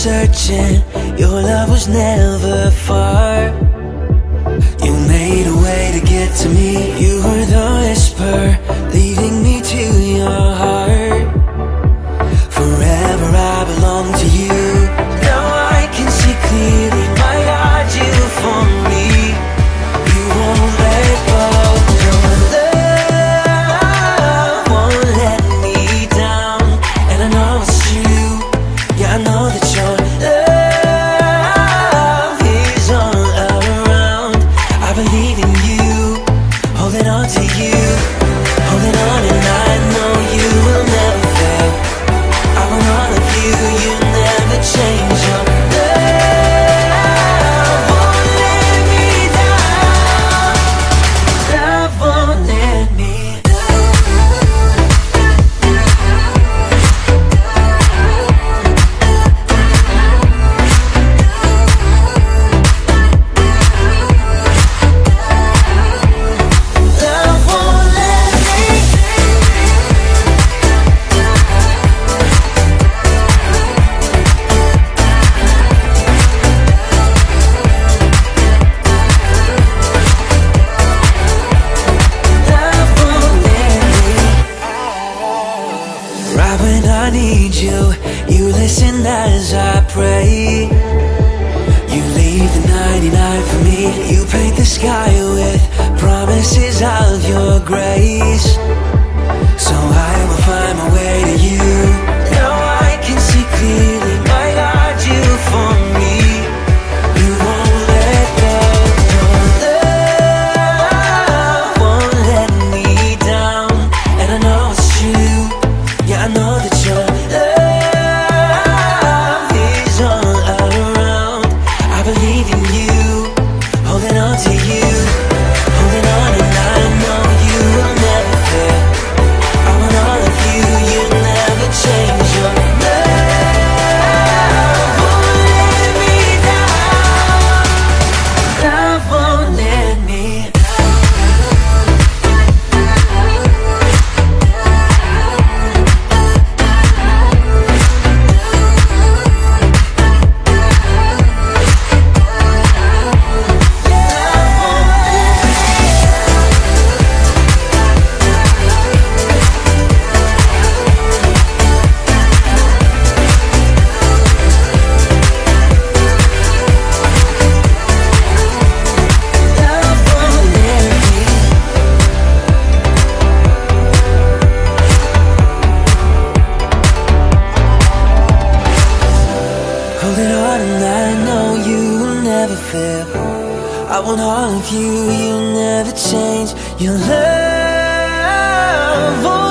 searching, your love was never far. You made a way to get to me. You were the whisper leading me to your heart. Forever I belong to you. Now I can see clearly, my God, you for me. You won't let go. Your love won't let me down, and I know it's true. Yeah, I know that your love is all around. I believe in you, holding on to you, holding on, and I know you will never fail. I want all of you, you never change. Your love won't let me down. Love won't let me you, you listen as I pray. You leave the 99 for me. You paint the sky with promises of your grace. So I will find my way to you. Now I can see clearly, my God, you for me. You won't let go. Your love won't let me down, and I know it's true. Yeah, I know that you're to you, holding on, and I know you will never fail. I want all of you, you never change. Your love won't let me down. Love won't let me holding on, and I know you will never fail. I want all of you, you'll never change. Your love